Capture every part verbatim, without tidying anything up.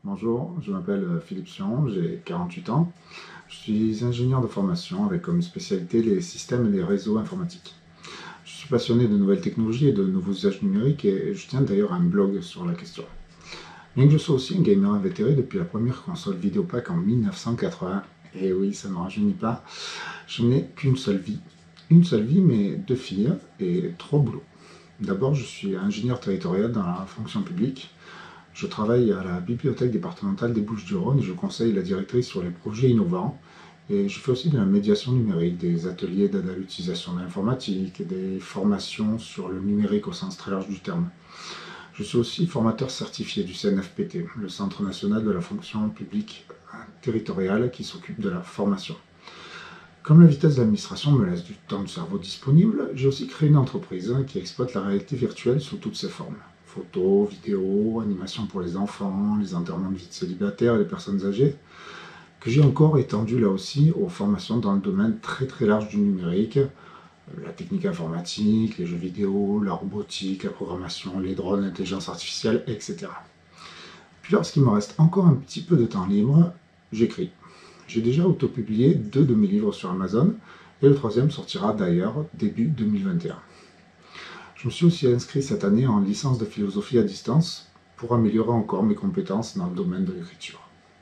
Bonjour, je m'appelle Philippe Sion, j'ai quarante-huit ans. Je suis ingénieur de formation avec comme spécialité les systèmes et les réseaux informatiques. Je suis passionné de nouvelles technologies et de nouveaux usages numériques et je tiens d'ailleurs un blog sur la question. Bien que je sois aussi un gamer invétéré depuis la première console Vidéopack en mille neuf cent quatre-vingts, et oui, ça ne rajeunit pas, je n'ai qu'une seule vie. Une seule vie, mais deux filles et trois boulots. D'abord, je suis ingénieur territorial dans la fonction publique. Je travaille à la bibliothèque départementale des Bouches-du-Rhône et je conseille la directrice sur les projets innovants. Et je fais aussi de la médiation numérique, des ateliers d'aide à l'utilisation de l'informatique, des formations sur le numérique au sens très large du terme. Je suis aussi formateur certifié du C N F P T, le Centre national de la fonction publique territoriale qui s'occupe de la formation. Comme la vitesse de l'administration me laisse du temps de cerveau disponible, j'ai aussi créé une entreprise qui exploite la réalité virtuelle sous toutes ses formes. Photos, vidéos, animations pour les enfants, les enterrements de vie de célibataires et les personnes âgées, que j'ai encore étendu là aussi aux formations dans le domaine très très large du numérique, la technique informatique, les jeux vidéo, la robotique, la programmation, les drones, l'intelligence artificielle, et cetera. Puis lorsqu'il me reste encore un petit peu de temps libre, j'écris. J'ai déjà autopublié deux de mes livres sur Amazon et le troisième sortira d'ailleurs début deux mille vingt et un. Je me suis aussi inscrit cette année en licence de philosophie à distance pour améliorer encore mes compétences dans le domaine de l'écriture.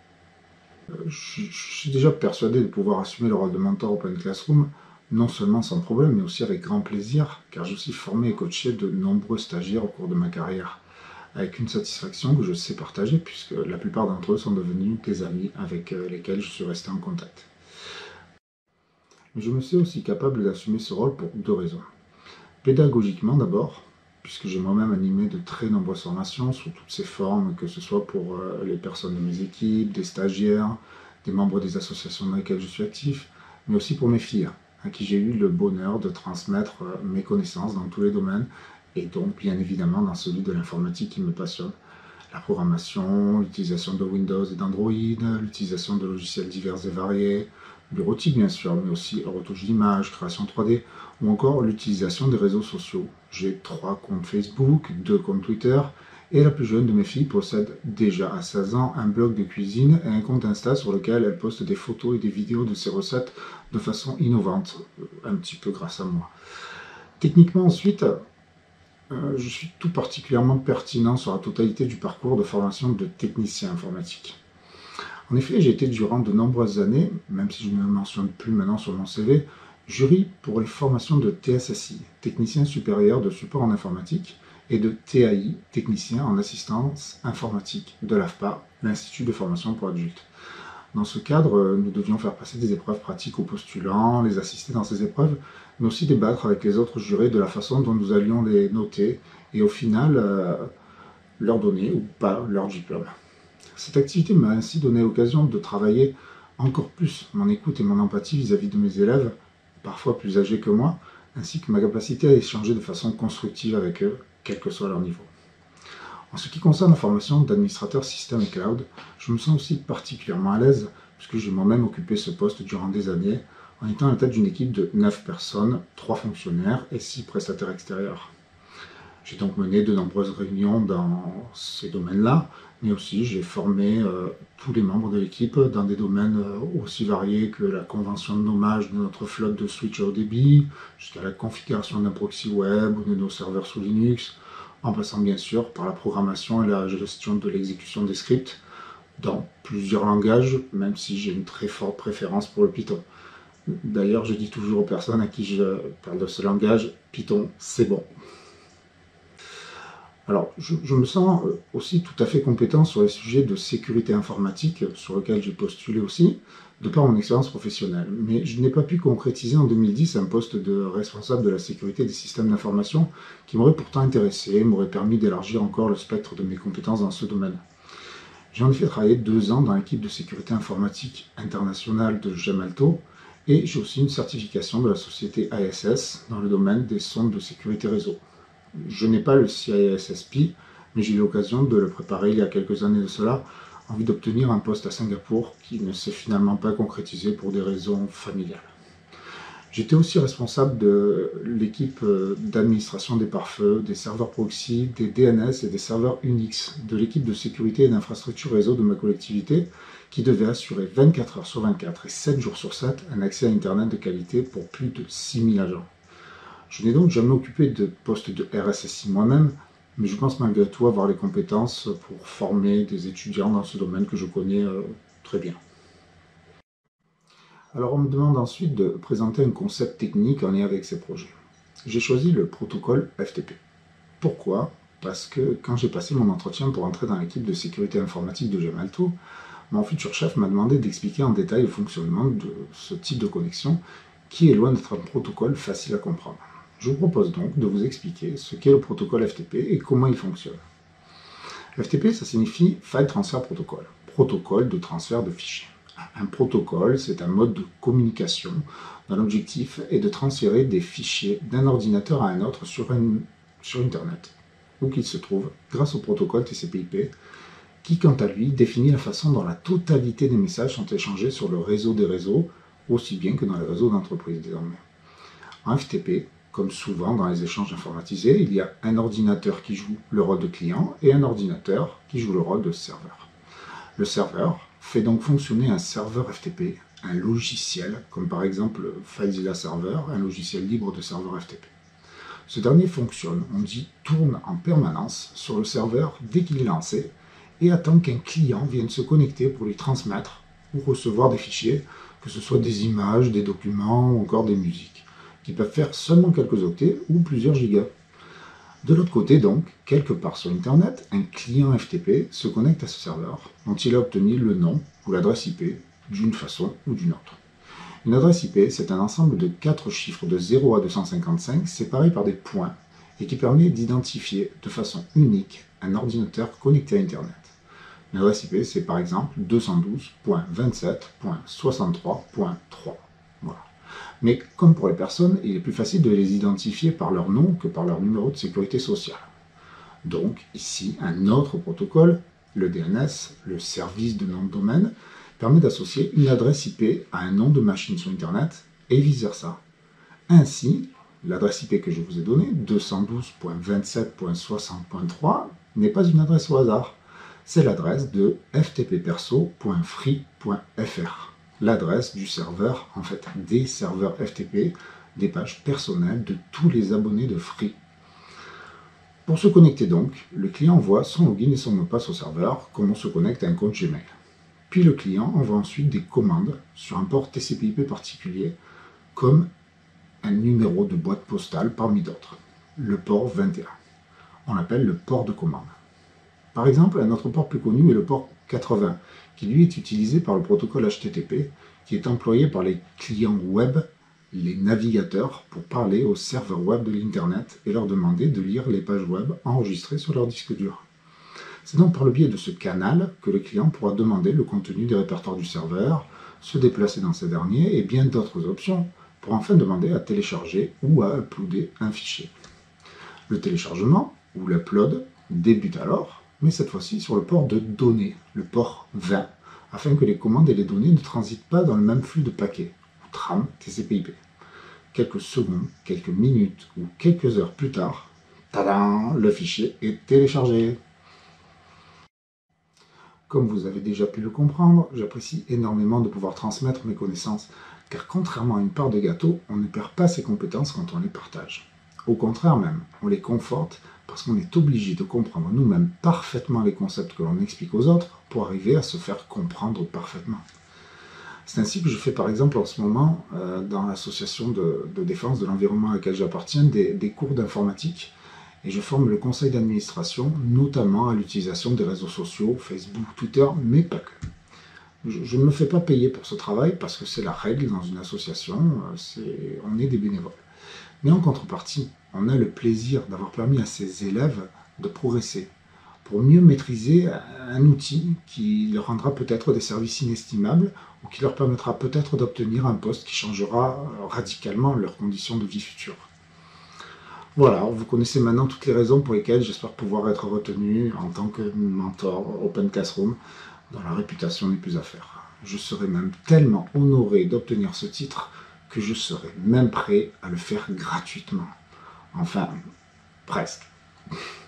Je, je suis déjà persuadé de pouvoir assumer le rôle de mentor Open Classroom, non seulement sans problème, mais aussi avec grand plaisir, car j'ai aussi formé et coaché de nombreux stagiaires au cours de ma carrière, avec une satisfaction que je sais partager, puisque la plupart d'entre eux sont devenus des amis avec lesquels je suis resté en contact. Mais je me sais aussi capable d'assumer ce rôle pour deux raisons. Pédagogiquement d'abord, puisque j'ai moi-même animé de très nombreuses formations sous toutes ces formes, que ce soit pour les personnes de mes équipes, des stagiaires, des membres des associations dans lesquelles je suis actif, mais aussi pour mes filles, à qui j'ai eu le bonheur de transmettre mes connaissances dans tous les domaines, et donc bien évidemment dans celui de l'informatique qui me passionne. La programmation, l'utilisation de Windows et d'Android, l'utilisation de logiciels divers et variés, bureautique bien sûr, mais aussi retouche d'images, création trois D, ou encore l'utilisation des réseaux sociaux. J'ai trois comptes Facebook, deux comptes Twitter, et la plus jeune de mes filles possède déjà à seize ans un blog de cuisine et un compte Insta sur lequel elle poste des photos et des vidéos de ses recettes de façon innovante, un petit peu grâce à moi. Techniquement ensuite, euh, je suis tout particulièrement pertinent sur la totalité du parcours de formation de technicien informatique. En effet, j'ai été durant de nombreuses années, même si je ne me mentionne plus maintenant sur mon C V, jury pour les formations de T S S I, technicien supérieur de support en informatique, et de T A I, technicien en assistance informatique, de l'A F P A, l'Institut de formation pour adultes. Dans ce cadre, nous devions faire passer des épreuves pratiques aux postulants, les assister dans ces épreuves, mais aussi débattre avec les autres jurés de la façon dont nous allions les noter, et au final, euh, leur donner ou pas leur diplôme. Cette activité m'a ainsi donné l'occasion de travailler encore plus mon écoute et mon empathie vis-à-vis de mes élèves, parfois plus âgés que moi, ainsi que ma capacité à échanger de façon constructive avec eux, quel que soit leur niveau. En ce qui concerne la formation d'administrateur système et cloud, je me sens aussi particulièrement à l'aise, puisque j'ai moi-même occupé ce poste durant des années, en étant à la tête d'une équipe de neuf personnes, trois fonctionnaires et six prestataires extérieurs. J'ai donc mené de nombreuses réunions dans ces domaines-là, mais aussi j'ai formé euh, tous les membres de l'équipe dans des domaines euh, aussi variés que la convention de nommage de notre flotte de switch haut débit, jusqu'à la configuration d'un proxy web ou de nos serveurs sous Linux, en passant bien sûr par la programmation et la gestion de l'exécution des scripts dans plusieurs langages, même si j'ai une très forte préférence pour le Python. D'ailleurs, je dis toujours aux personnes à qui je parle de ce langage, Python, c'est bon. Alors, je, je me sens aussi tout à fait compétent sur les sujets de sécurité informatique, sur lesquels j'ai postulé aussi, de par mon expérience professionnelle. Mais je n'ai pas pu concrétiser en deux mille dix un poste de responsable de la sécurité des systèmes d'information qui m'aurait pourtant intéressé, m'aurait permis d'élargir encore le spectre de mes compétences dans ce domaine. J'ai en effet travaillé deux ans dans l'équipe de sécurité informatique internationale de Gemalto, et j'ai aussi une certification de la société I S S dans le domaine des sondes de sécurité réseau. Je n'ai pas le C I S S P, mais j'ai eu l'occasion de le préparer il y a quelques années de cela, en vue d'obtenir un poste à Singapour qui ne s'est finalement pas concrétisé pour des raisons familiales. J'étais aussi responsable de l'équipe d'administration des pare-feux, des serveurs proxy, des D N S et des serveurs Unix, de l'équipe de sécurité et d'infrastructure réseau de ma collectivité, qui devait assurer vingt-quatre heures sur vingt-quatre et sept jours sur sept un accès à Internet de qualité pour plus de six mille agents. Je n'ai donc jamais occupé de poste de R S S I moi-même, mais je pense malgré tout avoir les compétences pour former des étudiants dans ce domaine que je connais euh, très bien. Alors on me demande ensuite de présenter un concept technique en lien avec ces projets. J'ai choisi le protocole F T P. Pourquoi? Parce que quand j'ai passé mon entretien pour entrer dans l'équipe de sécurité informatique de Gemalto, mon futur chef m'a demandé d'expliquer en détail le fonctionnement de ce type de connexion qui est loin d'être un protocole facile à comprendre. Je vous propose donc de vous expliquer ce qu'est le protocole F T P et comment il fonctionne. F T P, ça signifie File Transfer Protocol, protocole de transfert de fichiers. Un protocole, c'est un mode de communication dont l'objectif est de transférer des fichiers d'un ordinateur à un autre sur, un, sur Internet, où qu'il se trouve, grâce au protocole T C P I P, qui, quant à lui, définit la façon dont la totalité des messages sont échangés sur le réseau des réseaux, aussi bien que dans les réseaux d'entreprise désormais. En F T P, comme souvent dans les échanges informatisés, il y a un ordinateur qui joue le rôle de client et un ordinateur qui joue le rôle de serveur. Le serveur fait donc fonctionner un serveur F T P, un logiciel, comme par exemple FileZilla Server, un logiciel libre de serveur F T P. Ce dernier fonctionne, on dit tourne en permanence sur le serveur dès qu'il est lancé et attend qu'un client vienne se connecter pour lui transmettre ou recevoir des fichiers, que ce soit des images, des documents ou encore des musiques, qui peuvent faire seulement quelques octets ou plusieurs gigas. De l'autre côté donc, quelque part sur Internet, un client F T P se connecte à ce serveur dont il a obtenu le nom ou l'adresse I P d'une façon ou d'une autre. Une adresse I P, c'est un ensemble de quatre chiffres de zéro à deux cent cinquante-cinq séparés par des points et qui permet d'identifier de façon unique un ordinateur connecté à Internet. Une adresse I P, c'est par exemple deux cent douze point vingt-sept point soixante-trois point trois. Voilà. Mais comme pour les personnes, il est plus facile de les identifier par leur nom que par leur numéro de sécurité sociale. Donc, ici, un autre protocole, le D N S, le service de nom de domaine, permet d'associer une adresse I P à un nom de machine sur Internet et vice-versa. Ainsi, l'adresse I P que je vous ai donnée, deux cent douze point vingt-sept point soixante point trois, n'est pas une adresse au hasard. C'est l'adresse de f t p perso point free point f r, l'adresse du serveur, en fait, des serveurs F T P, des pages personnelles de tous les abonnés de Free. Pour se connecter donc, le client envoie son login et son mot de passe au serveur, comme on se connecte à un compte Gmail. Puis le client envoie ensuite des commandes sur un port T C P I P particulier, comme un numéro de boîte postale parmi d'autres, le port vingt et un. On l'appelle le port de commande. Par exemple, un autre port plus connu est le port quatre-vingts, qui lui est utilisé par le protocole H T T P, qui est employé par les clients web, les navigateurs, pour parler aux serveurs web de l'Internet et leur demander de lire les pages web enregistrées sur leur disque dur. C'est donc par le biais de ce canal que le client pourra demander le contenu des répertoires du serveur, se déplacer dans ces derniers et bien d'autres options, pour enfin demander à télécharger ou à uploader un fichier. Le téléchargement, ou l'upload, débute alors, mais cette fois-ci sur le port de données, le port vingt, afin que les commandes et les données ne transitent pas dans le même flux de paquets, ou tram T C P I P. Quelques secondes, quelques minutes ou quelques heures plus tard, tadam, le fichier est téléchargé. Comme vous avez déjà pu le comprendre, j'apprécie énormément de pouvoir transmettre mes connaissances, car contrairement à une part de gâteau, on ne perd pas ses compétences quand on les partage. Au contraire même, on les conforte parce qu'on est obligé de comprendre nous-mêmes parfaitement les concepts que l'on explique aux autres pour arriver à se faire comprendre parfaitement. C'est ainsi que je fais par exemple en ce moment, euh, dans l'association de, de défense de l'environnement à laquelle j'appartiens, des, des cours d'informatique, et je forme le conseil d'administration, notamment à l'utilisation des réseaux sociaux, Facebook, Twitter, mais pas que. Je, je ne me fais pas payer pour ce travail parce que c'est la règle dans une association, euh, c'est, on est des bénévoles. Mais en contrepartie, on a le plaisir d'avoir permis à ces élèves de progresser, pour mieux maîtriser un outil qui leur rendra peut-être des services inestimables ou qui leur permettra peut-être d'obtenir un poste qui changera radicalement leurs conditions de vie futures. Voilà, vous connaissez maintenant toutes les raisons pour lesquelles j'espère pouvoir être retenu en tant que mentor Open Classroom, dont la réputation n'est plus à faire. Je serais même tellement honoré d'obtenir ce titre que je serais même prêt à le faire gratuitement. Enfin, presque.